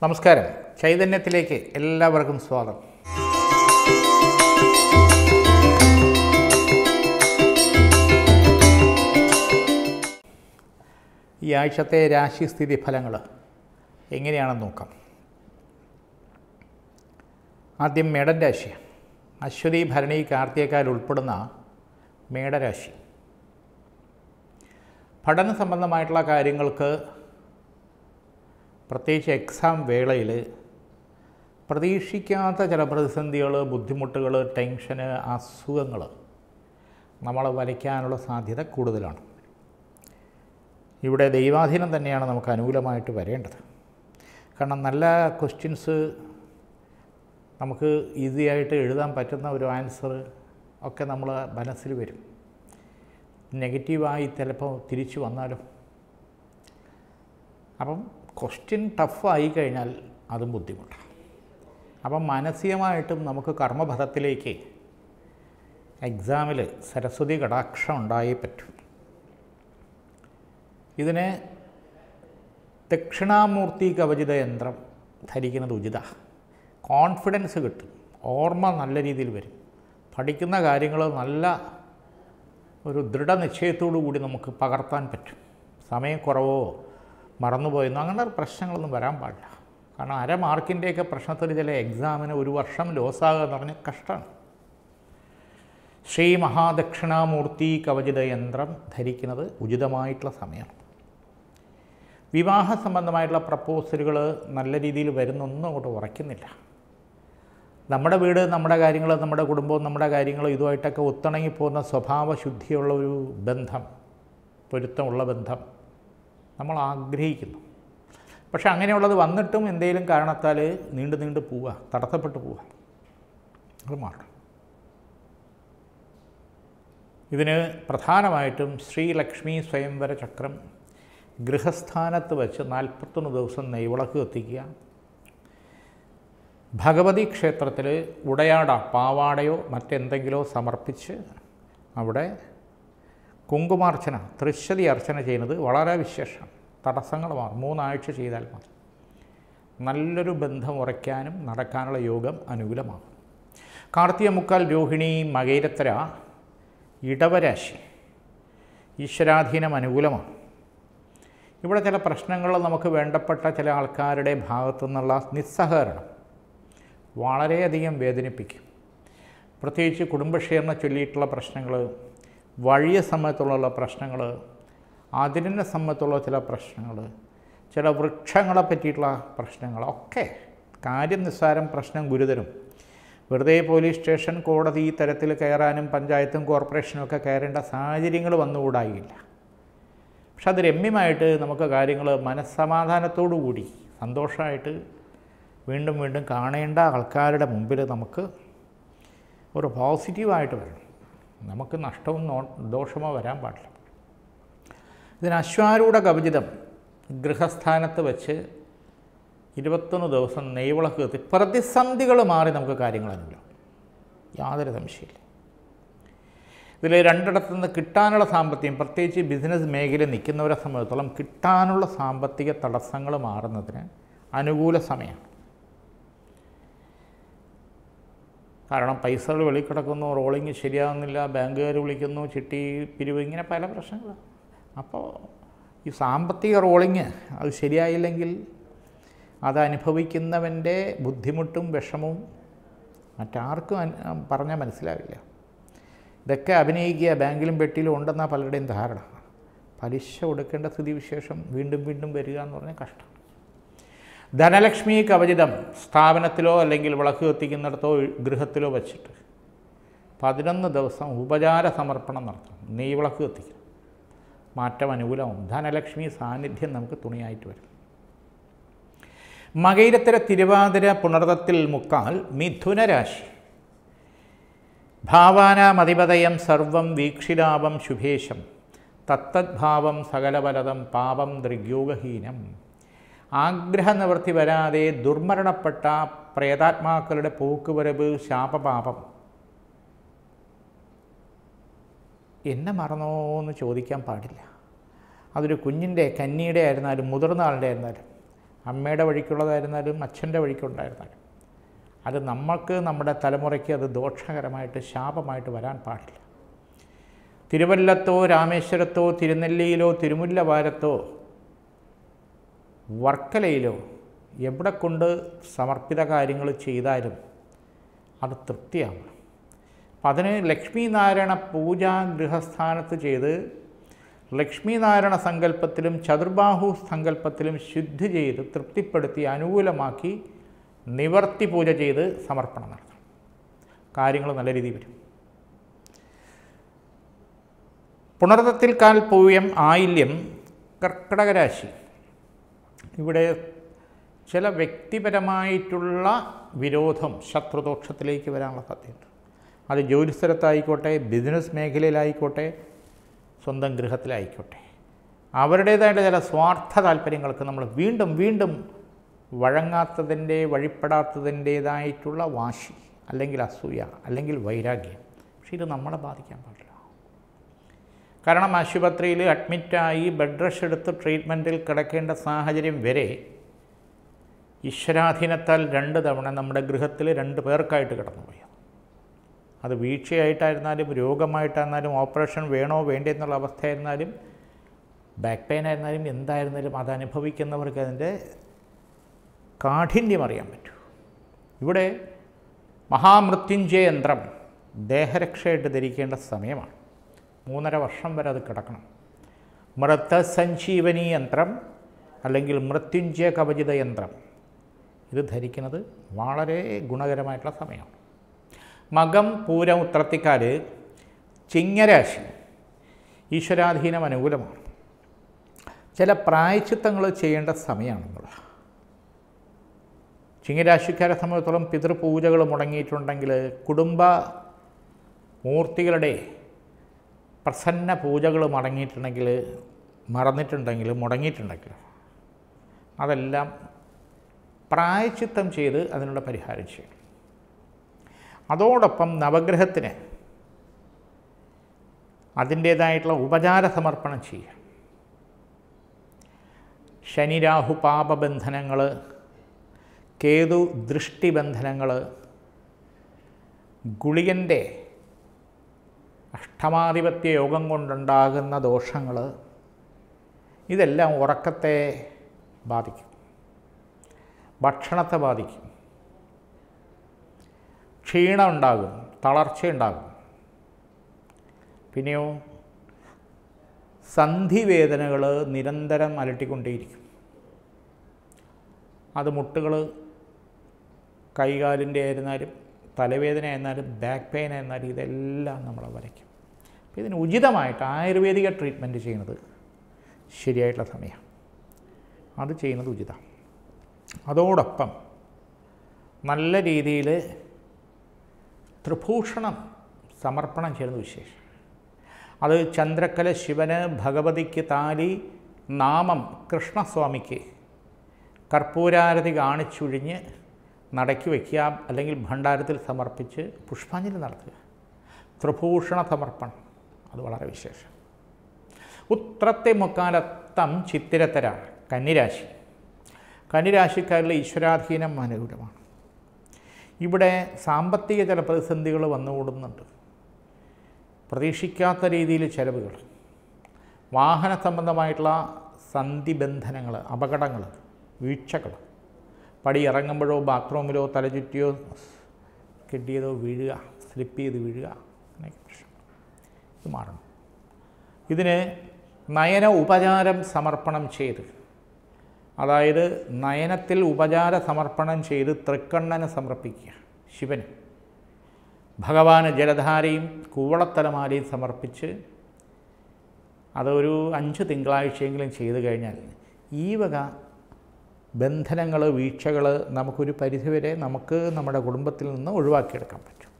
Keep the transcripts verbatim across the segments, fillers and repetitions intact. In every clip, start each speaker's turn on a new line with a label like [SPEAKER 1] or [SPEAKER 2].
[SPEAKER 1] നമസ്കാരം. ചൈതന്യത്തിലേക്ക് എല്ലാവർക്കും സ്വാഗതം. ഈ ആഴ്ചത്തെ രാശിസ്ഥിതി ഫലങ്ങൾ എങ്ങനെയാണെന്ന് നോക്കാം. ആദ്യം മേടൻ രാശി. അശ്വതി, ഭരണി, കാർത്തികക്കാൽ ഉൾപ്പെടുന്ന മേടരാശി. പഠന സംബന്ധമായിട്ടുള്ള കാര്യങ്ങൾക്ക്, പ്രത്യേകിച്ച് എക്സാം വേളയിൽ പ്രതീക്ഷിക്കാത്ത ചില പ്രതിസന്ധികൾ, ബുദ്ധിമുട്ടുകൾ, ടെൻഷന്, അസുഖങ്ങൾ നമ്മളെ വലയ്ക്കാനുള്ള സാധ്യത കൂടുതലാണ്. ഇവിടെ ദൈവാധീനം തന്നെയാണ് നമുക്ക് അനുകൂലമായിട്ട് വരേണ്ടത്. കാരണം നല്ല ക്വസ്റ്റ്യൻസ് നമുക്ക് ഈസിയായിട്ട് എഴുതാൻ പറ്റുന്ന ഒരു ആൻസർ ഒക്കെ നമ്മൾ മനസ്സിൽ വരും. നെഗറ്റീവായി ചിലപ്പോൾ തിരിച്ചു വന്നാലും. അപ്പം ക്വസ്റ്റ്യൻ ടഫായി കഴിഞ്ഞാൽ അതും ബുദ്ധിമുട്ടാണ്. അപ്പം മാനസികമായിട്ടും നമുക്ക് കർമ്മഫലത്തിലേക്ക് എക്സാമിൽ സരസ്വതി കടാക്ഷം ഉണ്ടായേ പറ്റും. ഇതിന് ദക്ഷിണാമൂർത്തി കവചിത യന്ത്രം ധരിക്കുന്നത് ഉചിത. കോൺഫിഡൻസ് കിട്ടും, ഓർമ്മ നല്ല രീതിയിൽ വരും, പഠിക്കുന്ന കാര്യങ്ങൾ നല്ല ഒരു ദൃഢനിശ്ചയത്തോടു കൂടി നമുക്ക് പകർത്താൻ പറ്റും. സമയക്കുറവോ മറന്നുപോയെന്നോ അങ്ങനെ പ്രശ്നങ്ങളൊന്നും വരാൻ പാടില്ല. കാരണം അര മാർക്കിൻ്റെയൊക്കെ പ്രശ്നത്തിൽ ചില എക്സാമിന് ഒരു വർഷം ലോസാകുക എന്ന് പറഞ്ഞാൽ കഷ്ടമാണ്. ശ്രീ മഹാദക്ഷിണാമൂർത്തി കവചിത യന്ത്രം ധരിക്കുന്നത് ഉചിതമായിട്ടുള്ള സമയമാണ്. വിവാഹ സംബന്ധമായിട്ടുള്ള പ്രപ്പോസലുകൾ നല്ല രീതിയിൽ വരുന്നൊന്നും അങ്ങോട്ട് ഉറയ്ക്കുന്നില്ല. നമ്മുടെ വീട്, നമ്മുടെ കാര്യങ്ങൾ, നമ്മുടെ കുടുംബവും നമ്മുടെ കാര്യങ്ങൾ ഇതുമായിട്ടൊക്കെ ഒത്തിണങ്ങിപ്പോകുന്ന സ്വഭാവശുദ്ധിയുള്ള ഒരു ബന്ധം, പൊരുത്തമുള്ള ബന്ധം നമ്മൾ ആഗ്രഹിക്കുന്നു. പക്ഷെ അങ്ങനെയുള്ളത് വന്നിട്ടും എന്തെങ്കിലും കാരണത്താൽ നീണ്ടു നീണ്ടു പോവുക, തടസ്സപ്പെട്ടു പോവുക. അത് മാറണം. ഇതിന് പ്രധാനമായിട്ടും ശ്രീലക്ഷ്മി സ്വയംവര ചക്രം ഗൃഹസ്ഥാനത്ത് വെച്ച് നാൽപ്പത്തൊന്ന് ദിവസം നെയ്വിളക്ക് കത്തിക്കുക. ഭഗവതി ക്ഷേത്രത്തിൽ ഉടയാട, പാവാടയോ മറ്റെന്തെങ്കിലോ സമർപ്പിച്ച് അവിടെ കുങ്കുമാർച്ചന, തൃശ്ശതി അർച്ചന ചെയ്യുന്നത് വളരെ വിശേഷമാണ്. തടസ്സങ്ങൾ മാറും. മൂന്നാഴ്ച ചെയ്താൽ മതി. നല്ലൊരു ബന്ധം ഉറയ്ക്കാനും നടക്കാനുള്ള യോഗം അനുകൂലമാകും. കാർത്തിക മുക്കാൽ, രോഹിണി, മകയിരത്തര, ഇടവരാശി. ഈശ്വരാധീനം അനുകൂലമാണ്. ഇവിടെ ചില പ്രശ്നങ്ങൾ നമുക്ക് വേണ്ടപ്പെട്ട ചില ആൾക്കാരുടെ ഭാഗത്തു നിന്നുള്ള നിസ്സഹകരണം വളരെയധികം വേദനിപ്പിക്കും. പ്രത്യേകിച്ച് കുടുംബക്ഷേമം ചൊല്ലിയിട്ടുള്ള പ്രശ്നങ്ങൾ, വഴിയ സമയത്തുള്ള പ്രശ്നങ്ങൾ, അതിരിനെ സംബന്ധിച്ചുള്ള ചില പ്രശ്നങ്ങൾ, ചില വൃക്ഷങ്ങളെ പറ്റിയിട്ടുള്ള പ്രശ്നങ്ങളൊക്കെ കാര്യം നിസ്സാരം, പ്രശ്നം ഗുരുതരം. വെറുതെ പോലീസ് സ്റ്റേഷൻ, കോടതി ഈ തരത്തിൽ കയറാനും പഞ്ചായത്തും കോർപ്പറേഷനും ഒക്കെ കയറേണ്ട സാഹചര്യങ്ങൾ വന്നുകൂടായില്ല. പക്ഷെ അത് രമ്യമായിട്ട് നമുക്ക് കാര്യങ്ങൾ മനസ്സമാധാനത്തോടു കൂടി സന്തോഷമായിട്ട് വീണ്ടും വീണ്ടും കാണേണ്ട ആൾക്കാരുടെ മുമ്പിൽ നമുക്ക് ഒരു പോസിറ്റീവായിട്ട് വരണം. നമുക്ക് നഷ്ടവും ദോഷമോ വരാൻ പാടില്ല. ഇതിന് അശ്വാരൂഢ കവചിതം ഗൃഹസ്ഥാനത്ത് വെച്ച് ഇരുപത്തൊന്ന് ദിവസം നെയ്വിളക്ക് കത്തി പ്രതിസന്ധികൾ മാറി നമുക്ക് കാര്യങ്ങൾ അനുഭവം, യാതൊരു സംശയമില്ല. ഇതിൽ രണ്ടിടത്തു നിന്ന് കിട്ടാനുള്ള സാമ്പത്തികം, പ്രത്യേകിച്ച് ബിസിനസ് മേഖലയിൽ നിൽക്കുന്നവരെ സംബന്ധിച്ചിടത്തോളം കിട്ടാനുള്ള സാമ്പത്തിക തടസ്സങ്ങൾ മാറുന്നതിന് അനുകൂല സമയമാണ്. കാരണം പൈസകൾ വെളിക്കിടക്കുന്നു, റോളിങ് ശരിയാകുന്നില്ല, ബാങ്കുകാർ വിളിക്കുന്നു, ചിട്ടി പിരിവ്, ഇങ്ങനെ പല പ്രശ്നങ്ങളാണ്. അപ്പോൾ ഈ സാമ്പത്തിക റോളിങ് അത് ശരിയായില്ലെങ്കിൽ അത് അനുഭവിക്കുന്നവൻ്റെ ബുദ്ധിമുട്ടും വിഷമവും മറ്റാർക്കും പറഞ്ഞാൽ മനസ്സിലാവില്ല. ഇതൊക്കെ അഭിനയിക്കുക, ബാങ്കിലും പെട്ടിയിലും ഉണ്ടെന്നാണ് പലരുടെയും ധാരണ. പലിശ കൊടുക്കേണ്ട സ്ഥിതിവിശേഷം വീണ്ടും വീണ്ടും വരിക എന്ന് പറഞ്ഞാൽ കഷ്ടം. ധനലക്ഷ്മി കവചിതം സ്ഥാപനത്തിലോ അല്ലെങ്കിൽ വിളക്ക് കത്തിക്കുന്നിടത്തോ ഗൃഹത്തിലോ വച്ചിട്ട് പതിനൊന്ന് ദിവസം ഉപചാര സമർപ്പണം നടത്തണം. നെയ്വിളക്ക് കത്തിക്കണം. മാറ്റം അനുകൂലമാവും. ധനലക്ഷ്മി സാന്നിധ്യം നമുക്ക് തുണിയായിട്ട് വരും. മകയിരത്തര, തിരുവാതിര, പുണർതത്തിൽ മുക്കാൽ, മിഥുനരാശി. ഭാവാനാമധിപതയം സർവം വീക്ഷിലാപം ശുഭേശം തത്തദ്ഭാവം സകലബലതം പാപം ദൃഗ്യോഗഹീനം. ആഗ്രഹനിവൃത്തി വരാതെ ദുർമരണപ്പെട്ട പ്രേതാത്മാക്കളുടെ പോക്കുവരവ്, ശാപപാപം. എന്നെ മറന്നോ എന്ന് ചോദിക്കാൻ പാടില്ല. അതൊരു കുഞ്ഞിൻ്റെ, കന്നിയുടെ ആയിരുന്നാലും മുതിർന്ന ആളുടെ ആയിരുന്നാലും അമ്മയുടെ വഴിക്കുള്ളതായിരുന്നാലും അച്ഛൻ്റെ വഴിക്കുണ്ടായിരുന്നാലും അത് നമ്മൾക്ക് നമ്മുടെ തലമുറയ്ക്ക് അത് ദോഷകരമായിട്ട് ശാപമായിട്ട് വരാൻ പാടില്ല. തിരുവല്ലത്തോ രാമേശ്വരത്തോ തിരുനെല്ലിയിലോ തിരുമുല്ലവാരത്തോ വർക്കലയിലോ എവിടെ കൊണ്ട് സമർപ്പിത കാര്യങ്ങൾ ചെയ്താലും അത് തൃപ്തിയാവും. അപ്പം അതിന് ലക്ഷ്മീനാരായണ പൂജ ഗൃഹസ്ഥാനത്ത് ചെയ്ത് ലക്ഷ്മീനാരായണ സങ്കല്പത്തിലും ചതുർബാഹു സങ്കല്പത്തിലും ശുദ്ധി ചെയ്ത് തൃപ്തിപ്പെടുത്തി അനുകൂലമാക്കി നിവർത്തി പൂജ ചെയ്ത് സമർപ്പണം നടത്തണം. കാര്യങ്ങൾ നല്ല രീതിയിൽ വരും. പുണർതത്തിൽ കാൽ പൂയം ആയില്യം കർക്കിടകരാശി. ഇവിടെ ചില വ്യക്തിപരമായിട്ടുള്ള വിരോധം ശത്രുദോഷത്തിലേക്ക് വരാനുള്ള സാധ്യതയുണ്ട്. അത് ജോലിസ്ഥലത്തായിക്കോട്ടെ, ബിസിനസ് മേഖലയിലായിക്കോട്ടെ, സ്വന്തം ഗൃഹത്തിലായിക്കോട്ടെ, അവരുടേതായിട്ട് ചില സ്വാർത്ഥ താല്പര്യങ്ങൾക്ക് നമ്മൾ വീണ്ടും വീണ്ടും വഴങ്ങാത്തതിൻ്റെ വഴിപ്പെടാത്തതിൻ്റേതായിട്ടുള്ള വാശി അല്ലെങ്കിൽ അസൂയ അല്ലെങ്കിൽ വൈരാഗ്യം. പക്ഷേ ഇത് നമ്മളെ ബാധിക്കാൻ പാടില്ല. കാരണം ആശുപത്രിയിൽ അഡ്മിറ്റായി ബെഡ് റെസ്റ്റ് എടുത്ത് ട്രീറ്റ്മെൻറ്റിൽ കിടക്കേണ്ട സാഹചര്യം വരെ ഈശ്വരാധീനത്താൽ രണ്ട് തവണ നമ്മുടെ ഗൃഹത്തിൽ രണ്ട് പേർക്കായിട്ട് കിടന്നുപോയി. അത് വീഴ്ചയായിട്ടായിരുന്നാലും രോഗമായിട്ടായിരുന്നാലും ഓപ്പറേഷൻ വേണോ വേണ്ടേ എന്നുള്ള അവസ്ഥയായിരുന്നാലും ബാക്ക് പെയിൻ ആയിരുന്നാലും എന്തായിരുന്നാലും അത് അനുഭവിക്കുന്നവർക്ക് അതിൻ്റെ കാഠിന്യം അറിയാൻ പറ്റൂ. ഇവിടെ മഹാമൃത്യുഞ്ജയ യന്ത്രം ദേഹരക്ഷയായിട്ട് ധരിക്കേണ്ട സമയമാണ്. മൂന്നര വർഷം വരെ അത് കിടക്കണം. മൃതസഞ്ജീവനി യന്ത്രം അല്ലെങ്കിൽ മൃത്യുഞ്ജയ കവചിത യന്ത്രം ഇത് ധരിക്കുന്നത് വളരെ ഗുണകരമായിട്ടുള്ള സമയമാണ്. മകം പൂരം ഉത്രത്തിക്കാല് ചിങ്ങരാശി ഈശ്വരാധീനം അനുകൂലമാണ്. ചില പ്രായശ്ചിത്തങ്ങൾ ചെയ്യേണ്ട സമയമാണെന്നുള്ള ചിങ്ങരാശിക്കാരെ സംബന്ധിച്ചിടത്തോളം പിതൃപൂജകൾ മുടങ്ങിയിട്ടുണ്ടെങ്കിൽ, കുടുംബ മൂർത്തികളുടെ പ്രസന്ന പൂജകൾ മടങ്ങിയിട്ടുണ്ടെങ്കിൽ മറന്നിട്ടുണ്ടെങ്കിൽ മുടങ്ങിയിട്ടുണ്ടെങ്കിൽ അതെല്ലാം പ്രായശ്ചിത്തം ചെയ്ത് അതിനുള്ള പരിഹാരം ചെയ്യണം. അതോടൊപ്പം നവഗ്രഹത്തിന് അതിൻ്റേതായിട്ടുള്ള ഉപചാര സമർപ്പണം ചെയ്യുക. ശനിരാഹു പാപബന്ധനങ്ങൾ, കേതു ദൃഷ്ടിബന്ധനങ്ങൾ, ഗുളികൻ്റെ അഷ്ടമാധിപത്യ യോഗം കൊണ്ടുണ്ടാകുന്ന ദോഷങ്ങൾ ഇതെല്ലാം ഉറക്കത്തെ ബാധിക്കും, ഭക്ഷണത്തെ ബാധിക്കും, ക്ഷീണം ഉണ്ടാകും, തളർച്ചയുണ്ടാകും. പിന്നെയോ സന്ധിവേദനകൾ നിരന്തരം അലട്ടിക്കൊണ്ടേയിരിക്കും. അത് മുട്ടുകൾ കൈകാലിൻ്റെ ആയിരുന്നാലും തലവേദന ആയിരുന്നാലും ബാക്ക് പെയിൻ ആയിരുന്നാലും ഇതെല്ലാം നമ്മളെ വരയ്ക്കും. അപ്പോൾ ഇതിന് ഉചിതമായിട്ട് ആയുർവേദിക ട്രീറ്റ്മെൻറ്റ് ചെയ്യുന്നത് ശരിയായിട്ടുള്ള സമയമാണ്. അത് ചെയ്യുന്നത് ഉചിതമാണ്. അതോടൊപ്പം നല്ല രീതിയിൽ ത്രിഭൂഷണം സമർപ്പണം ചെയ്യുന്നത് വിശേഷം. അത് ചന്ദ്രക്കല ശിവന്, ഭഗവതിക്ക് താലി, നാമം കൃഷ്ണസ്വാമിക്ക് കർപ്പൂരാരതി കാണിച്ചൊഴിഞ്ഞ് നടക്കി വയ്ക്കുക, അല്ലെങ്കിൽ ഭണ്ഡാരത്തിൽ സമർപ്പിച്ച് പുഷ്പാഞ്ജലി നടത്തുക. ത്രിഭൂഷണ സമർപ്പണം അത് വളരെ വിശേഷം. ഉത്രത്തെ മുക്കാലത്തം ചിത്തിരത്തര കന്നിരാശി. കന്നിരാശിക്കാരിലെ ഈശ്വരാധീനം അനുകൂലമാണ്. ഇവിടെ സാമ്പത്തിക ചില പ്രതിസന്ധികൾ വന്നുകൂടുന്നുണ്ട്. പ്രതീക്ഷിക്കാത്ത രീതിയിൽ ചിലവുകൾ, വാഹന സംബന്ധമായിട്ടുള്ള സന്ധിബന്ധനങ്ങൾ, അപകടങ്ങൾ, വീഴ്ചകൾ, പടി ഇറങ്ങുമ്പോഴോ ബാത്റൂമിലോ തലചുറ്റിയോ കെട്ടിയതോ വീഴുക, സ്ലിപ്പ് ചെയ്ത് വീഴുക, അങ്ങനെയൊക്കെ പ്രശ്നം. ഇത് മാറണം. ഇതിന് നയന ഉപചാരം സമർപ്പണം ചെയ്ത്, അതായത് നയനത്തിൽ ഉപചാര സമർപ്പണം ചെയ്ത് തൃക്കണ്ണന് സമർപ്പിക്കുക. ശിവന്, ഭഗവാന് ജലധാരയും കൂവളത്തലമാലയും സമർപ്പിച്ച് അതൊരു അഞ്ച് തിങ്കളാഴ്ചയെങ്കിലും ചെയ്തു കഴിഞ്ഞാൽ ഈ വക ബന്ധനങ്ങൾ, വീഴ്ചകൾ നമുക്കൊരു പരിധിവരെ നമുക്ക് നമ്മുടെ കുടുംബത്തിൽ നിന്ന് ഒഴിവാക്കിയെടുക്കാൻ പറ്റും.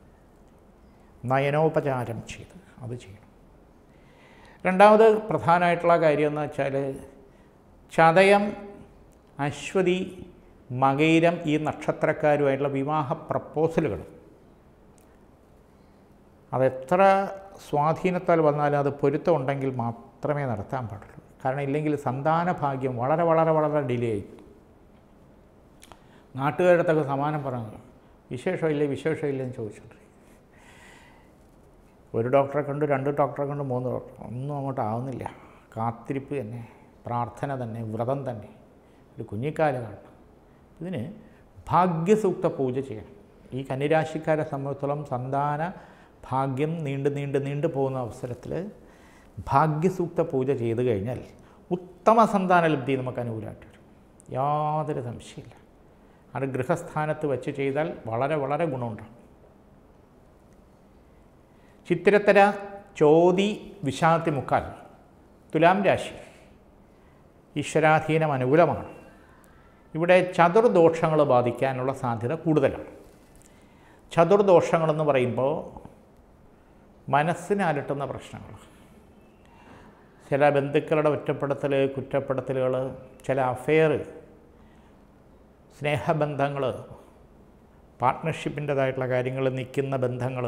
[SPEAKER 1] നയനോപചാരം ചെയ്ത് അത് ചെയ്യണം. രണ്ടാമത് പ്രധാനമായിട്ടുള്ള കാര്യം എന്ന് വെച്ചാൽ ചതയം, അശ്വതി, മകയിരം ഈ നക്ഷത്രക്കാരുമായിട്ടുള്ള വിവാഹ പ്രപ്പോസലുകൾ അതെത്ര സ്വാധീനത്താൽ വന്നാലും അത് പൊരുത്തം ഉണ്ടെങ്കിൽ മാത്രമേ നടത്താൻ പാടുള്ളൂ. കാരണം ഇല്ലെങ്കിൽ സന്താന ഭാഗ്യം വളരെ വളരെ വളരെ ഡിലേ ആയി. നാട്ടുകാരത്തൊക്കെ സമാനം പറഞ്ഞു, വിശേഷമില്ലേ വിശേഷമില്ലെന്ന് ചോദിച്ചിട്ടുണ്ട്. ഒരു ഡോക്ടറെ കണ്ട്, രണ്ട് ഡോക്ടറെ കണ്ട്, മൂന്ന് ഡോക്ടർ, ഒന്നും അങ്ങോട്ട് ആവുന്നില്ല. കാത്തിരിപ്പ് തന്നെ, പ്രാർത്ഥന തന്നെ, വ്രതം തന്നെ, ഒരു കുഞ്ഞിക്കാല് കാണണം. ഇതിന് ഭാഗ്യസൂക്ത പൂജ ചെയ്യണം. ഈ കന്നിരാശിക്കാരെ സംബന്ധിച്ചിടത്തോളം സന്താന ഭാഗ്യം നീണ്ട് നീണ്ട് നീണ്ടു പോകുന്ന അവസരത്തിൽ ഭാഗ്യസൂക്ത പൂജ ചെയ്ത് കഴിഞ്ഞാൽ ഉത്തമ സന്താന ലബ്ധി നമുക്ക് അനുകൂലമായിട്ട് വരും. യാതൊരു സംശയമില്ല. അത് ഗൃഹസ്ഥാനത്ത് വെച്ച് ചെയ്താൽ വളരെ വളരെ ഗുണമുണ്ടാകും. ചിത്തിരത്തര, ചോതി, വിശാഖത്തി മുക്കാൽ തുലാം രാശി ഈശ്വരാധീനം അനുകൂലമാണ്. ഇവിടെ ചതുർദോഷങ്ങൾ ബാധിക്കാനുള്ള സാധ്യത കൂടുതലാണ്. ചതുർദോഷങ്ങളെന്ന് പറയുമ്പോൾ മനസ്സിനെ അലട്ടുന്ന പ്രശ്നങ്ങൾ, ചില ബന്ധുക്കളുടെ ഒറ്റപ്പെടുത്തൽ, കുറ്റപ്പെടുത്തലുകൾ, ചില അഫെയർ, സ്നേഹബന്ധങ്ങൾ, പാർട്ട്ണർഷിപ്പിൻ്റേതായിട്ടുള്ള കാര്യങ്ങൾ, നിൽക്കുന്ന ബന്ധങ്ങൾ,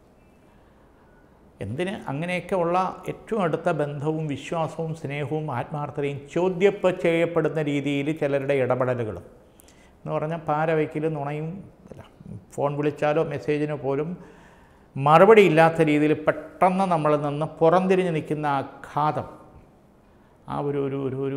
[SPEAKER 1] എന്തിന് അങ്ങനെയൊക്കെ ഉള്ള ഏറ്റവും അടുത്ത ബന്ധവും വിശ്വാസവും സ്നേഹവും ആത്മാർത്ഥതയും ചോദ്യപ്പ് ചെയ്യപ്പെടുന്ന രീതിയിൽ ചിലരുടെ ഇടപെടലുകൾ എന്ന് പറഞ്ഞാൽ പാരവയ്ക്കൽ, നുണയും, ഫോൺ വിളിച്ചാലോ മെസ്സേജിനോ പോലും മറുപടി ഇല്ലാത്ത രീതിയിൽ പെട്ടെന്ന് നമ്മളിൽ നിന്ന് പുറംതിരിഞ്ഞ് നിൽക്കുന്ന ആഘാതം, ആ ഒരു ഒരു ഒരു ഒരു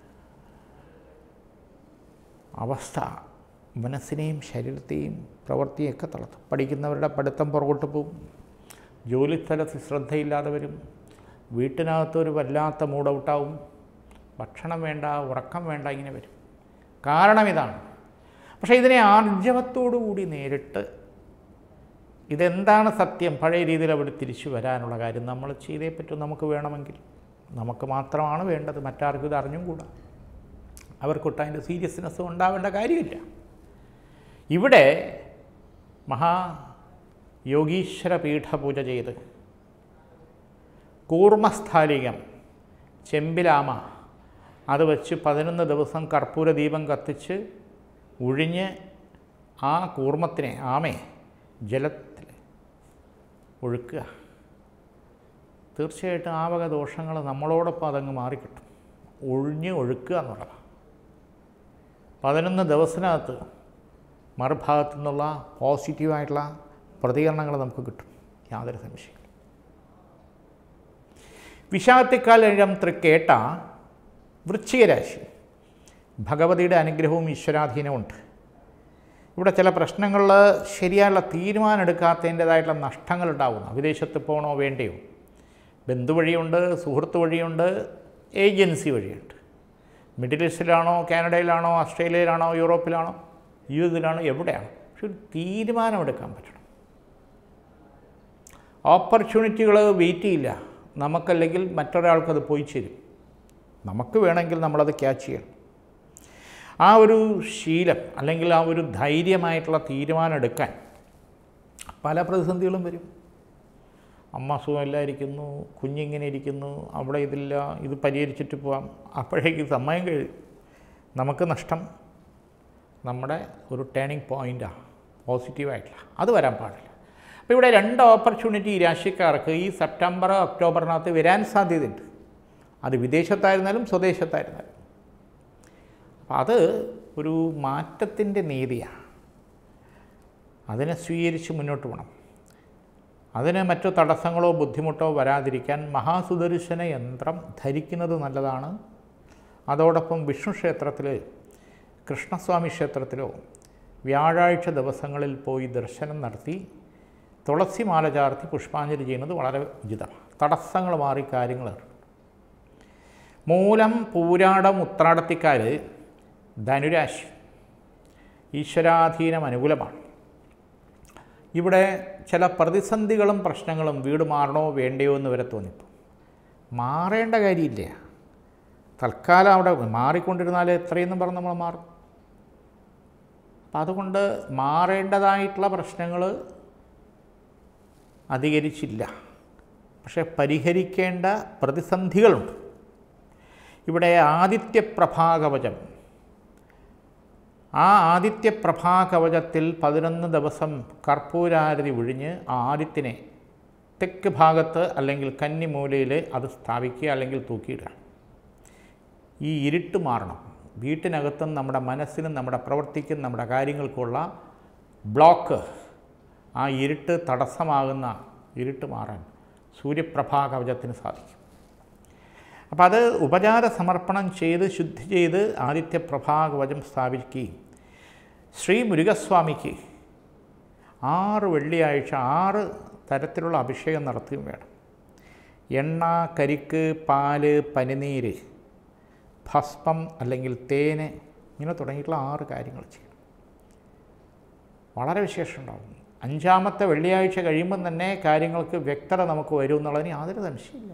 [SPEAKER 1] അവസ്ഥ മനസ്സിനെയും ശരീരത്തെയും പ്രവൃത്തിയൊക്കെ തളർത്തും. പഠിക്കുന്നവരുടെ പഠിത്തം പുറകോട്ട് പോകും, ജോലിസ്ഥലത്ത് ശ്രദ്ധയില്ലാതെ വരും, വീട്ടിനകത്തൊരു വല്ലാത്ത മൂഡ് ഔട്ടാവും, ഭക്ഷണം വേണ്ട, ഉറക്കം വേണ്ട, ഇങ്ങനെ വരും. കാരണം ഇതാണ്. പക്ഷേ ഇതിനെ ആർജവത്തോടു കൂടി നേരിട്ട് ഇതെന്താണ് സത്യം, പഴയ രീതിയിൽ അവിടെ തിരിച്ചു വരാനുള്ള കാര്യം നമ്മൾ ചെയ്തേ പറ്റും. നമുക്ക് വേണമെങ്കിൽ നമുക്ക് മാത്രമാണ് വേണ്ടത്, മറ്റാർക്കും ഇത് അറിഞ്ഞും കൂടാ. അവർക്കൊട്ട് അതിൻ്റെ സീരിയസ്നെസ് ഉണ്ടാവേണ്ട കാര്യമില്ല. ഇവിടെ മഹാ യോഗീശ്വര പീഠപൂജ ചെയ്ത് കൂർമ്മസ്ഥാലികം, ചെമ്പിലാമ അത് വെച്ച് പതിനൊന്ന് ദിവസം കർപ്പൂര ദീപം കത്തിച്ച് ഒഴിഞ്ഞ് ആ കൂർമ്മത്തിനെ, ആമയെ ജലത്തിൽ ഒഴുക്കുക. തീർച്ചയായിട്ടും ആ വക ദോഷങ്ങൾ നമ്മളോടൊപ്പം അതങ്ങ് മാറിക്കിട്ടും. ഒഴിഞ്ഞ് ഒഴുക്കുക എന്നുള്ളതാണ്. പതിനൊന്ന് ദിവസത്തിനകത്ത് മറുഭാഗത്തു നിന്നുള്ള പോസിറ്റീവായിട്ടുള്ള പ്രതികരണങ്ങൾ നമുക്ക് കിട്ടും, യാതൊരു സംശയം. വിശാഖത്തിക്കാലം തൃക്കേട്ട വൃശ്ചികരാശി, ഭഗവതിയുടെ അനുഗ്രഹവും ഈശ്വരാധീനവും ഉണ്ട്. ഇവിടെ ചില പ്രശ്നങ്ങളിൽ ശരിയായുള്ള തീരുമാനം എടുക്കാത്തതിൻ്റേതായിട്ടുള്ള നഷ്ടങ്ങൾ ഉണ്ടാകുന്നു. വിദേശത്ത് പോകണോ വേണ്ടയോ, ബന്ധു വഴിയുണ്ട്, സുഹൃത്ത് വഴിയുണ്ട്, ഏജൻസി വഴിയുണ്ട്. മിഡിൽ ഈസ്റ്റിലാണോ, കാനഡയിലാണോ, ഓസ്ട്രേലിയയിലാണോ, യൂറോപ്പിലാണോ, യു എസിലാണോ, എവിടെയാണ്, പക്ഷെ ഒരു തീരുമാനമെടുക്കാൻ പറ്റണം. ഓപ്പർച്യൂണിറ്റികൾ വെയിറ്റ് ചെയ്യില്ല, നമുക്കല്ലെങ്കിൽ മറ്റൊരാൾക്കത് പോയി ചേരും. നമുക്ക് വേണമെങ്കിൽ നമ്മളത് ക്യാച്ച് ചെയ്യണം. ആ ഒരു ശീലം അല്ലെങ്കിൽ ആ ഒരു ധൈര്യമായിട്ടുള്ള തീരുമാനം എടുക്കാൻ പല പ്രതിസന്ധികളും വരും. അമ്മ സുഖമില്ലായിരിക്കുന്നു, കുഞ്ഞിങ്ങനെ ഇരിക്കുന്നു, അവിടെ ഇതില്ല, ഇത് പരിഹരിച്ചിട്ട് പോകാം, അപ്പോഴേക്ക് സമയം കഴിയും, നമുക്ക് നഷ്ടം. നമ്മുടെ ഒരു ടേണിംഗ് പോയിൻ്റാണ് പോസിറ്റീവായിട്ടുള്ള, അത് വരാൻ പാടില്ല. അപ്പോൾ ഇവിടെ രണ്ട് ഓപ്പർച്യൂണിറ്റി ഈ രാശിക്കാർക്ക് ഈ സെപ്റ്റംബർ ഒക്ടോബറിനകത്ത് വരാൻ സാധ്യതയുണ്ട്. അത് വിദേശത്തായിരുന്നാലും സ്വദേശത്തായിരുന്നാലും. അപ്പം അത് ഒരു മാറ്റത്തിൻ്റെ നീതിയാണ്. അതിനെ സ്വീകരിച്ച് മുന്നോട്ട് പോകണം. അതിന് മറ്റു തടസ്സങ്ങളോ ബുദ്ധിമുട്ടോ വരാതിരിക്കാൻ മഹാസുദർശന യന്ത്രം ധരിക്കുന്നത് നല്ലതാണ്. അതോടൊപ്പം വിഷ്ണു ക്ഷേത്രത്തിൽ, കൃഷ്ണസ്വാമി ക്ഷേത്രത്തിലോ വ്യാഴാഴ്ച ദിവസങ്ങളിൽ പോയി ദർശനം നടത്തി തുളസി മാല ചാർത്തി പുഷ്പാഞ്ജലി ചെയ്യുന്നത് വളരെ ഉചിതമാണ്. തടസ്സങ്ങൾ മാറി കാര്യങ്ങൾ. മൂലം, പൂരാടം, ഉത്രാടത്തിക്കാർ ധനുരാശി, ഈശ്വരാധീനം അനുകൂലമാണ്. ഇവിടെ ചില പ്രതിസന്ധികളും പ്രശ്നങ്ങളും, വീട് മാറണോ വേണ്ടയോ എന്ന് വരെ തോന്നിപ്പോൾ മാറേണ്ട കാര്യമില്ല. തൽക്കാലം അവിടെ മാറിക്കൊണ്ടിരുന്നാൽ എത്രയെന്നും പറഞ്ഞ് നമ്മൾ മാറും. അപ്പം അതുകൊണ്ട് മാറേണ്ടതായിട്ടുള്ള പ്രശ്നങ്ങൾ അധികരിച്ചില്ല, പക്ഷേ പരിഹരിക്കേണ്ട പ്രതിസന്ധികളുണ്ട്. ഇവിടെ ആദിത്യപ്രഭാകവചം, ആ ആദിത്യപ്രഭാകവചത്തിൽ പതിനൊന്ന് ദിവസം കർപ്പൂരാരതി ഒഴിഞ്ഞ് ആ ആദിത്യനെ തെക്ക് ഭാഗത്ത് അല്ലെങ്കിൽ കന്നിമൂലയിൽ അത് സ്ഥാപിക്കുക അല്ലെങ്കിൽ തൂക്കിയിടുക. ഈ ഇരുട്ട് മാറണം. വീട്ടിനകത്തും നമ്മുടെ മനസ്സിനും നമ്മുടെ പ്രവൃത്തിക്കും നമ്മുടെ കാര്യങ്ങൾക്കുള്ള ബ്ലോക്ക്, ആ ഇരുട്ട് തടസ്സമാകുന്ന ഇരുട്ട് മാറാൻ സൂര്യപ്രഭാ കവചത്തിന് സാധിക്കും. അപ്പം അത് ഉപചാര സമർപ്പണം ചെയ്ത് ശുദ്ധി ചെയ്ത് ആദിത്യപ്രഭാ കവചം സ്ഥാപിക്കുകയും ശ്രീ മുരുകസ്വാമിക്ക് ആറ് വെള്ളിയാഴ്ച ആറ് തരത്തിലുള്ള അഭിഷേകം നടത്തുകയും വേണം. എണ്ണ, കരിക്ക്, പാല്, പനിനീര്, ഭസ്മം അല്ലെങ്കിൽ തേന്, ഇങ്ങനെ തുടങ്ങിയിട്ടുള്ള ആറ് കാര്യങ്ങൾ ചെയ്യണം. വളരെ വിശേഷം ഉണ്ടാകും. അഞ്ചാമത്തെ വെള്ളിയാഴ്ച കഴിയുമ്പം തന്നെ കാര്യങ്ങൾക്ക് വ്യക്തത നമുക്ക് വരും എന്നുള്ളതിന് യാതൊരു സംശയമില്ല.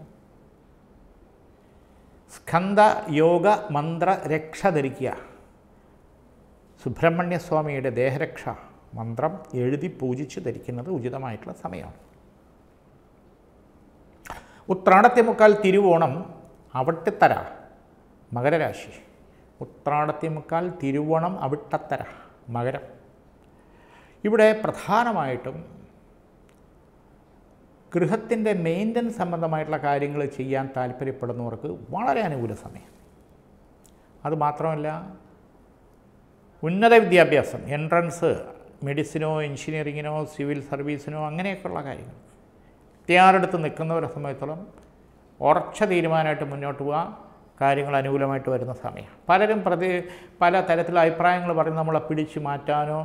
[SPEAKER 1] സ്കന്ധ യോഗ മന്ത്ര രക്ഷ ധരിക്കുക. സുബ്രഹ്മണ്യസ്വാമിയുടെ ദേഹരക്ഷ മന്ത്രം എഴുതി പൂജിച്ച് ധരിക്കുന്നത് ഉചിതമായിട്ടുള്ള സമയമാണ്. ഉത്രാടത്തിമുക്കാൽ തിരുവോണം അവിട്ടത്തര മകരരാശി. ഉത്രാടത്തിമുക്കാൽ തിരുവോണം അവിട്ടത്തര മകരം. ഇവിടെ പ്രധാനമായിട്ടും ഗൃഹത്തിൻ്റെ മെയിൻ്റനൻസ് സംബന്ധമായിട്ടുള്ള കാര്യങ്ങൾ ചെയ്യാൻ താല്പര്യപ്പെടുന്നവർക്ക് വളരെ അനുകൂല സമയം. അതുമാത്രമല്ല, ഉന്നത വിദ്യാഭ്യാസം, എൻട്രൻസ്, മെഡിസിനോ എഞ്ചിനീയറിങ്ങിനോ സിവിൽ സർവീസിനോ അങ്ങനെയൊക്കെയുള്ള കാര്യങ്ങൾ തയ്യാറെടുത്ത് നിൽക്കുന്നവരെ സംബന്ധിച്ചോളം ഉറച്ച തീരുമാനമായിട്ട് മുന്നോട്ട് പോവുക. കാര്യങ്ങൾ അനുകൂലമായിട്ട് വരുന്ന സമയം. പലരും പ്രതി പല തരത്തിലുള്ള അഭിപ്രായങ്ങൾ പറഞ്ഞ് നമ്മളെ പിടിച്ചു മാറ്റാനോ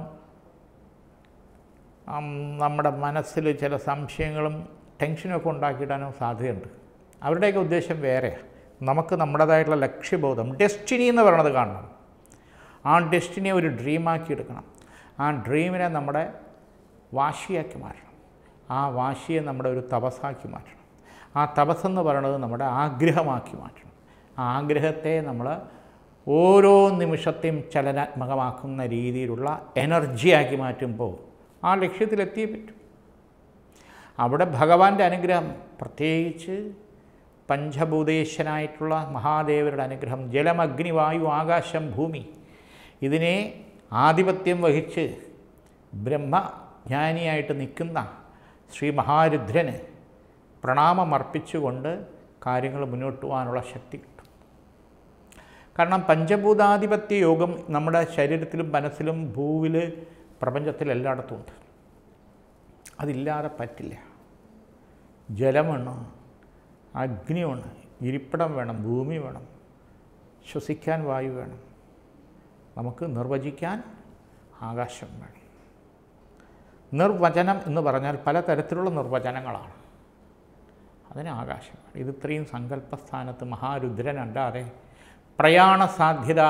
[SPEAKER 1] നമ്മുടെ മനസ്സിൽ ചില സംശയങ്ങളും ടെൻഷനൊക്കെ ഉണ്ടാക്കിയിടാനോ സാധ്യതയുണ്ട്. അവരുടെയൊക്കെ ഉദ്ദേശം വേറെയാണ്. നമുക്ക് നമ്മുടേതായിട്ടുള്ള ലക്ഷ്യബോധം, ഡെസ്റ്റിനി എന്ന് പറയുന്നത് കാണണം. ആ ഡെസ്റ്റിനിയെ ഒരു ഡ്രീമാക്കി എടുക്കണം. ആ ഡ്രീമിനെ നമ്മുടെ വാശിയാക്കി മാറ്റണം. ആ വാശിയെ നമ്മുടെ ഒരു തപസ്സാക്കി മാറ്റണം. ആ തപസ്സെന്ന് പറയുന്നത് നമ്മുടെ ആഗ്രഹമാക്കി മാറ്റണം. ആ ആഗ്രഹത്തെ നമ്മൾ ഓരോ നിമിഷത്തെയും ചലനാത്മകമാക്കുന്ന രീതിയിലുള്ള എനർജിയാക്കി മാറ്റുമ്പോൾ ആ ലക്ഷ്യത്തിലെത്തിയേ പറ്റും. അവിടെ ഭഗവാന്റെ അനുഗ്രഹം, പ്രത്യേകിച്ച് പഞ്ചഭൂതേശ്വനായിട്ടുള്ള മഹാദേവരുടെ അനുഗ്രഹം, ജലം, അഗ്നി, വായു, ആകാശം, ഭൂമി, ഇതിനെ ആധിപത്യം വഹിച്ച് ബ്രഹ്മജ്ഞാനിയായിട്ട് നിൽക്കുന്ന ശ്രീ മഹാരുദ്രന് പ്രണാമമർപ്പിച്ചുകൊണ്ട് കാര്യങ്ങൾ മുന്നോട്ട് പോകാനുള്ള ശക്തി കിട്ടും. കാരണം പഞ്ചഭൂതാധിപത്യ യോഗം നമ്മുടെ ശരീരത്തിലും മനസ്സിലും ഭൂവിൽ പ്രപഞ്ചത്തിൽ എല്ലായിടത്തും ഉണ്ട്. അതില്ലാതെ പറ്റില്ല. ജലം വേണം, അഗ്നി വേണം, ഇരിപ്പിടം വേണം, ഭൂമി വേണം, ശ്വസിക്കാൻ വായു വേണം, നമുക്ക് നിർവചിക്കാൻ ആകാശം വേണം. നിർവചനം എന്ന് പറഞ്ഞാൽ പലതരത്തിലുള്ള നിർവചനങ്ങളാണ്. അതിന് ആകാശം വേണം. ഇത് ഇത്രയും സങ്കല്പസ്ഥാനത്ത് മഹാരുദ്രനല്ലാതെ പ്രയാണ സാധ്യത,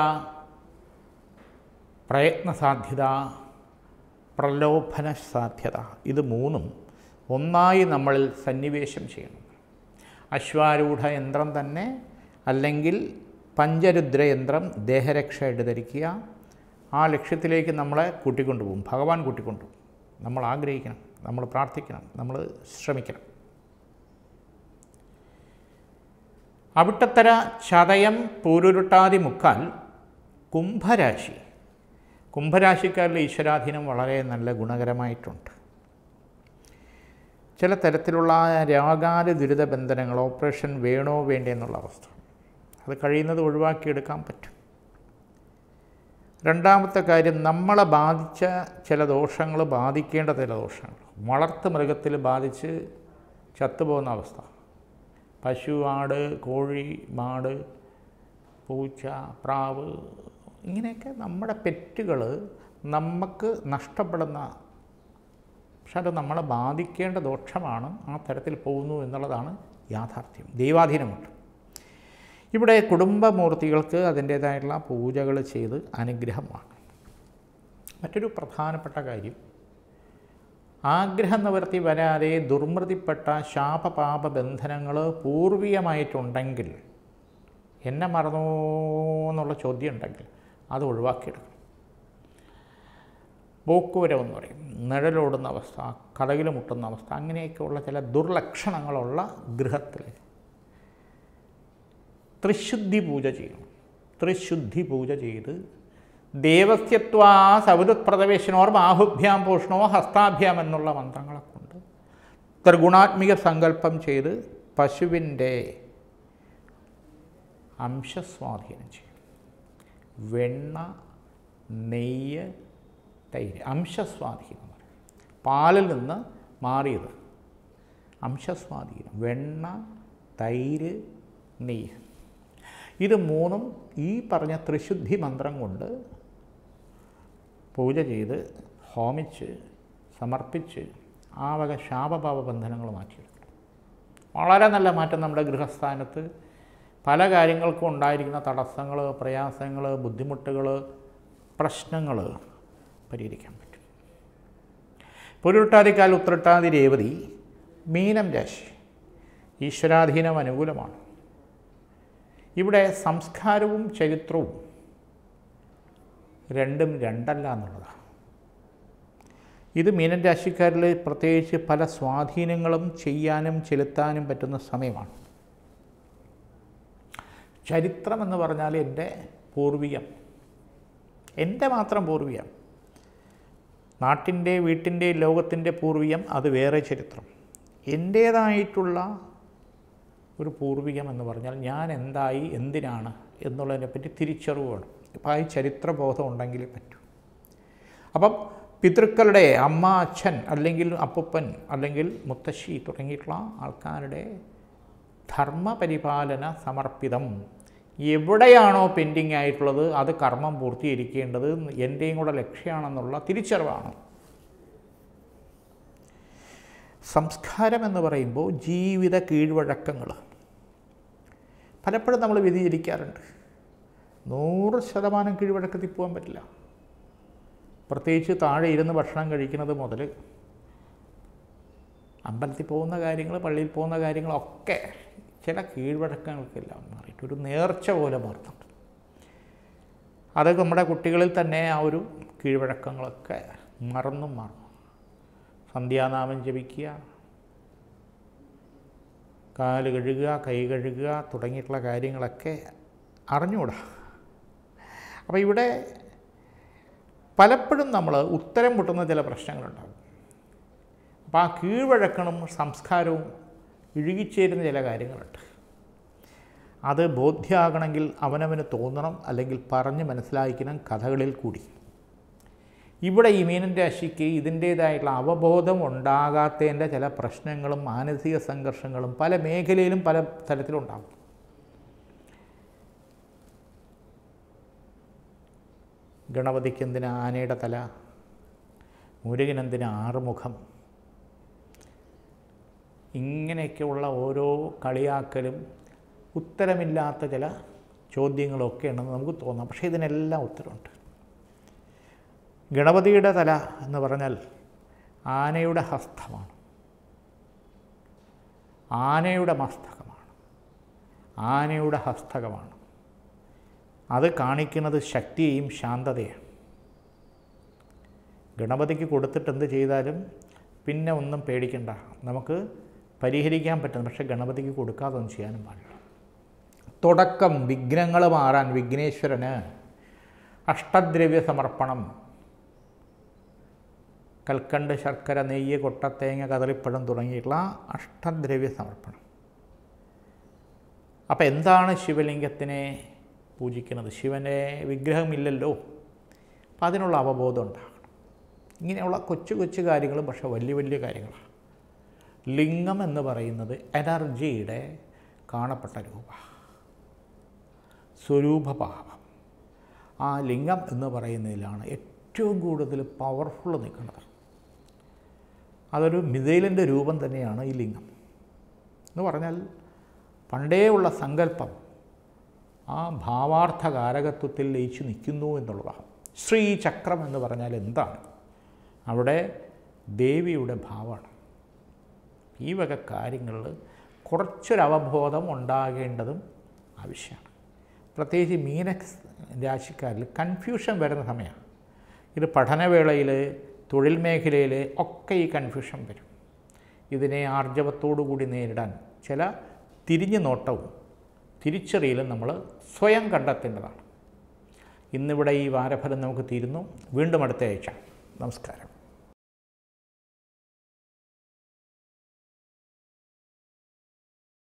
[SPEAKER 1] പ്രയത്നസാധ്യത, പ്രലോഭന സാധ്യത, ഇത് മൂന്നും ഒന്നായി നമ്മളിൽ സന്നിവേശം ചെയ്യണം. അശ്വാരൂഢ യന്ത്രം തന്നെ അല്ലെങ്കിൽ പഞ്ചരുദ്രയന്ത്രം ദേഹരക്ഷയായിട്ട് ധരിക്കുക. ആ ലക്ഷ്യത്തിലേക്ക് നമ്മളെ കൂട്ടിക്കൊണ്ടുപോകും. ഭഗവാൻ കൂട്ടിക്കൊണ്ടുപോകും. നമ്മൾ ആഗ്രഹിക്കണം, നമ്മൾ പ്രാർത്ഥിക്കണം, നമ്മൾ ശ്രമിക്കണം. അവിട്ടത്തര ചതയം പൂരുരുട്ടാതി മുക്കാൽ കുംഭരാശി. കുംഭരാശിക്കാരിലെ ഈശ്വരാധീനം വളരെ നല്ല ഗുണകരമായിട്ടുണ്ട്. ചില തരത്തിലുള്ള രോഗാല ദുരിത ബന്ധനങ്ങൾ, ഓപ്പറേഷൻ വേണോ വേണ്ടേ എന്നുള്ള അവസ്ഥ, അത് കഴിയുന്നത് ഒഴിവാക്കിയെടുക്കാൻ പറ്റും. രണ്ടാമത്തെ കാര്യം, നമ്മളെ ബാധിച്ച ചില ദോഷങ്ങൾ, ബാധിക്കേണ്ട ചില ദോഷങ്ങൾ, വളർത്തു മൃഗത്തിൽ ബാധിച്ച് ചത്തുപോകുന്ന അവസ്ഥ, പശു, ആട്, കോഴി, മാട്, പൂച്ച, പ്രാവ്, ഇങ്ങനെയൊക്കെ നമ്മുടെ പെറ്റുകൾ നമുക്ക് നഷ്ടപ്പെടുന്ന, പക്ഷെ അത് നമ്മളെ ബാധിക്കേണ്ട ദോഷമാണ്. ആ തരത്തിൽ പോകുന്നു എന്നുള്ളതാണ് യാഥാർത്ഥ്യം. ദൈവാധീനമുണ്ട്. ഇവിടെ കുടുംബമൂർത്തികൾക്ക് അതിൻ്റേതായിട്ടുള്ള പൂജകൾ ചെയ്ത് അനുഗ്രഹം വാങ്ങും. മറ്റൊരു പ്രധാനപ്പെട്ട കാര്യം, ആഗ്രഹം നിവർത്തി വരാതെ ദുർമൃതിപ്പെട്ട ശാപപാപ ബന്ധനങ്ങൾ പൂർവീയമായിട്ടുണ്ടെങ്കിൽ, എന്നെ മറന്നോ എന്നുള്ള ചോദ്യം ഉണ്ടെങ്കിൽ അത് ഒഴിവാക്കിയെടുക്കണം. പോക്കുവരവെന്ന് പറയും, നിഴലോടുന്ന അവസ്ഥ, കടകിൽ മുട്ടുന്ന അവസ്ഥ, അങ്ങനെയൊക്കെയുള്ള ചില ദുർലക്ഷണങ്ങളുള്ള ഗൃഹത്തിൽ ത്രിശുദ്ധി പൂജ ചെയ്യണം. ത്രിശുദ്ധി പൂജ ചെയ്ത് ദേവസ്യത്വാ സവിതുപ്രദവേശനോർ ബാഹുഭ്യാം പോഷണോ ഹസ്താഭ്യാം എന്നുള്ള മന്ത്രങ്ങളെ കൊണ്ട് ത്രിഗുണാത്മിക സങ്കല്പം ചെയ്ത് പശുവിൻ്റെ അംശസ്വാധീനം ചെയ്യും. വെണ്ണ, നെയ്യ്, തൈര്. അംശസ്വാധീനം എന്ന് പറയും. പാലിൽ നിന്ന് മാറിയത് അംശസ്വാധീനം. വെണ്ണ, തൈര്, നെയ്യ്. ഇത് മൂന്നും ഈ പറഞ്ഞ ത്രിശുദ്ധി മന്ത്രം കൊണ്ട് പൂജ ചെയ്ത് ഹോമിച്ച് സമർപ്പിച്ച് ആ വക ശാപപാപ ബന്ധനങ്ങൾ മാറ്റിയെടുക്കണം. വളരെ നല്ല മാറ്റം നമ്മുടെ ഗൃഹസ്ഥാനത്ത് പല കാര്യങ്ങൾക്കും ഉണ്ടായിരിക്കുന്ന തടസ്സങ്ങൾ, പ്രയാസങ്ങൾ, ബുദ്ധിമുട്ടുകൾ, പ്രശ്നങ്ങൾ പരിഹരിക്കാൻ പറ്റും. പൊരുട്ടാതിക്കാൽ ഉത്രട്ടാതി രേവതി മീനം രാശി. ഈശ്വരാധീനം അനുകൂലമാണ്. ഇവിടെ സംസ്കാരവും ചരിത്രവും രണ്ടും രണ്ടല്ല എന്നുള്ളതാണ്. ഇത് മീനൻ രാശിക്കാരിൽ പ്രത്യേകിച്ച് പല സ്വാധീനങ്ങളും ചെയ്യാനും ചെലുത്താനും പറ്റുന്ന സമയമാണ്. ചരിത്രം എന്ന് പറഞ്ഞാൽ എൻ്റെ പൂർവികം, എൻ്റെ മാത്രം പൂർവികം. നാട്ടിൻ്റെ, വീട്ടിൻ്റെ, ലോകത്തിൻ്റെ പൂർവികം അത് വേറെ ചരിത്രം. എൻ്റേതായിട്ടുള്ള ഒരു പൂർവികം എന്ന് പറഞ്ഞാൽ ഞാൻ എന്തായി, എന്തിനാണ് എന്നുള്ളതിനെപ്പറ്റി തിരിച്ചറിവ് വേണം. ഇപ്പോൾ ഈ ചരിത്രബോധം ഉണ്ടെങ്കിലേ പറ്റൂ. അപ്പം പിതൃക്കളുടെ അമ്മ, അച്ഛൻ, അല്ലെങ്കിൽ അപ്പൂപ്പൻ, അല്ലെങ്കിൽ മുത്തശ്ശി തുടങ്ങിയിട്ടുള്ള ആൾക്കാരുടെ ധർമ്മപരിപാലന സമർപ്പിതം എവിടെയാണോ പെൻഡിങ് ആയിട്ടുള്ളത് അത് കർമ്മം പൂർത്തീകരിക്കേണ്ടത് എൻ്റെയും കൂടെ ലക്ഷ്യമാണെന്നുള്ള തിരിച്ചറിവാണ്. സംസ്കാരം എന്ന് പറയുമ്പോൾ ജീവിത കീഴ്വഴക്കങ്ങൾ പലപ്പോഴും നമ്മൾ വ്യതിചലിക്കാറുണ്ട്. നൂറ് ശതമാനം കീഴ്വഴക്കത്തിൽ പോകാൻ പറ്റില്ല. പ്രത്യേകിച്ച് താഴെ ഇരുന്ന് ഭക്ഷണം കഴിക്കുന്നത് മുതൽ അമ്പലത്തിൽ പോകുന്ന കാര്യങ്ങൾ, പള്ളിയിൽ പോകുന്ന കാര്യങ്ങളൊക്കെ ചില കീഴ്വഴക്കങ്ങൾക്കെല്ലാം മാറിയിട്ട് ഒരു നേർച്ച പോലെ മാറുന്നുണ്ട്. അത് നമ്മുടെ കുട്ടികളിൽ തന്നെ ആ ഒരു കീഴ്വഴക്കങ്ങളൊക്കെ മറന്നും മാറും. സന്ധ്യാനാമം ജപിക്കുക, കാല് കഴുകുക, കൈ കഴുകുക തുടങ്ങിയിട്ടുള്ള കാര്യങ്ങളൊക്കെ അറിഞ്ഞുകൂടാ. അപ്പോൾ ഇവിടെ പലപ്പോഴും നമ്മൾ ഉത്തരം മുട്ടുന്ന ചില പ്രശ്നങ്ങളുണ്ടാകും. അപ്പോൾ ആ കീഴ്വഴക്കണും സംസ്കാരവും ഇഴുകിച്ചേരുന്ന ചില കാര്യങ്ങളുണ്ട്. അത് ബോധ്യമാകണമെങ്കിൽ അവനവന് തോന്നണം, അല്ലെങ്കിൽ പറഞ്ഞ് മനസ്സിലാക്കണം കഥകളിൽ കൂടി. ഇവിടെ ഈ മീനൻ രാശിക്ക് ഇതിൻ്റേതായിട്ടുള്ള അവബോധം ഉണ്ടാകാത്തതിൻ്റെ ചില പ്രശ്നങ്ങളും മാനസിക സംഘർഷങ്ങളും പല മേഖലയിലും പല തലത്തിലുണ്ടാകും. ഗണപതിക്ക് എന്തിന് ആനയുടെ തല, മുരുകനെന്തിന് ആറുമുഖം, ഇങ്ങനെയൊക്കെയുള്ള ഓരോ കളിയാക്കലും ഉത്തരമില്ലാത്ത ചില ചോദ്യങ്ങളൊക്കെ ഉണ്ടെന്ന് നമുക്ക് തോന്നാം. പക്ഷേ ഇതിനെല്ലാം ഉത്തരമുണ്ട്. ഗണപതിയുടെ തല എന്ന് പറഞ്ഞാൽ ആനയുടെ ഹസ്തമാണ്, ആനയുടെ മസ്തകമാണ്, ആനയുടെ ഹസ്തകമാണ്. അത് കാണിക്കുന്നത് ശക്തിയെയും ശാന്തതയാണ്. ഗണപതിക്ക് കൊടുത്തിട്ട് എന്ത് ചെയ്താലും പിന്നെ ഒന്നും പേടിക്കണ്ട, നമുക്ക് പരിഹരിക്കാൻ പറ്റും. പക്ഷേ ഗണപതിക്ക് കൊടുക്കാതൊന്നും ചെയ്യാനും പാടില്ല. തുടക്കം വിഘ്നങ്ങൾ മാറാൻ വിഘ്നേശ്വരന് അഷ്ടദ്രവ്യ സമർപ്പണം. കൽക്കണ്ട്, ശർക്കര, നെയ്യ്, കൊട്ടത്തേങ്ങ, കദളിപ്പഴം തുടങ്ങിയിട്ടുള്ള അഷ്ടദ്രവ്യ സമർപ്പണം. അപ്പോൾ എന്താണ് ശിവലിംഗത്തിനെ പൂജിക്കുന്നത്? ശിവൻ്റെ വിഗ്രഹമില്ലല്ലോ. അപ്പം അതിനുള്ള അവബോധം ഉണ്ടാകണം. ഇങ്ങനെയുള്ള കൊച്ചു കൊച്ചു കാര്യങ്ങളും പക്ഷേ വലിയ വലിയ കാര്യങ്ങളാണ്. ലിംഗം എന്ന് പറയുന്നത് എനർജിയുടെ കാണപ്പെട്ട രൂപ, സ്വരൂപഭാവം. ആ ലിംഗം എന്ന് പറയുന്നതിലാണ് ഏറ്റവും കൂടുതൽ പവർഫുൾ നിൽക്കുന്നത്. അതൊരു മിസൈലിൻ്റെ രൂപം തന്നെയാണ് ഈ ലിംഗം എന്ന് പറഞ്ഞാൽ. പണ്ടേ ഉള്ള സങ്കല്പം ആ ഭാവാർത്ഥ കാരകത്വത്തിൽ ലയിച്ചു നിൽക്കുന്നു എന്നുള്ളതാണ്. ശ്രീചക്രം എന്ന് പറഞ്ഞാൽ എന്താണ്? അവിടെ ദേവിയുടെ ഭാവമാണ്. ഈ വക കാര്യങ്ങളിൽ കുറച്ചൊരവബോധം ഉണ്ടാകേണ്ടതും ആവശ്യമാണ്. പ്രത്യേകിച്ച് മീന രാശിക്കാരിൽ കൺഫ്യൂഷൻ വരുന്ന സമയമാണ്. ഇത് പഠനവേളയിൽ, തൊഴിൽ മേഖലയിൽ ഒക്കെ ഈ കൺഫ്യൂഷൻ വരും. ഇതിനെ ആർജവത്തോടു കൂടി നേരിടാൻ ചില തിരിഞ്ഞു നോട്ടവും തിരിച്ചറിയലും നമ്മൾ സ്വയം കണ്ടെത്തേണ്ടതാണ്. ഇന്നിവിടെ ഈ വാരഫലം നമുക്ക് തീരുന്നു. വീണ്ടും അടുത്ത ആഴ്ച. നമസ്കാരം.